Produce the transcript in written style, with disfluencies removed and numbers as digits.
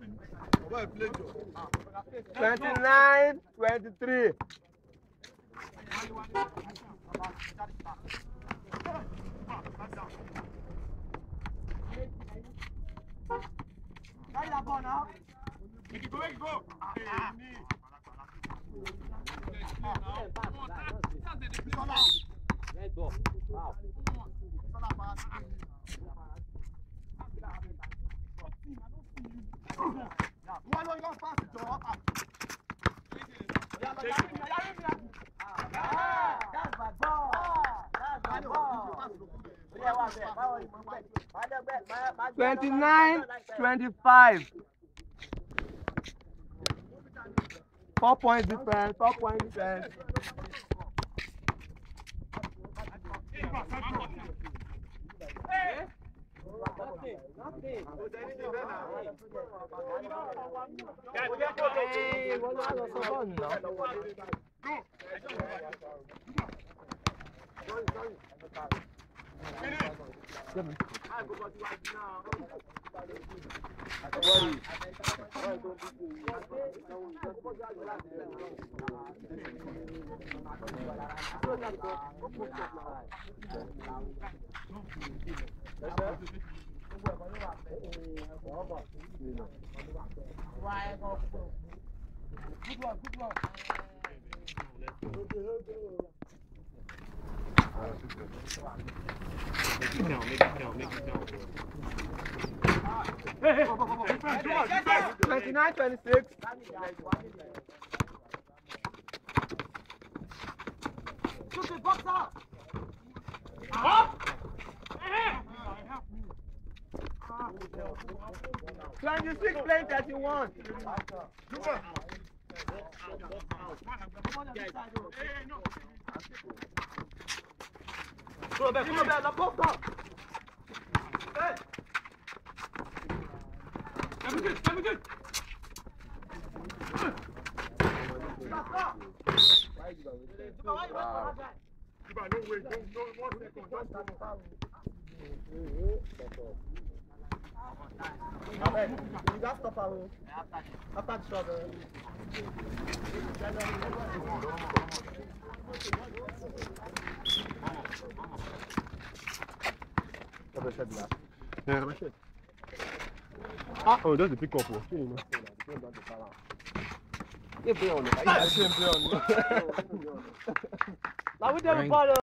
29-23. Carry that ball now. Make it go. Red ball. Wow. That's my ball. That's my ball. 29-25. 4 points difference. 4 points difference. Make it count. 29-26. Shoot the box out. 26 playing 31. Go back, the box out. Hey. Let me good. You got stop after the shot. Oh, that's the pick up. Now we done the ball.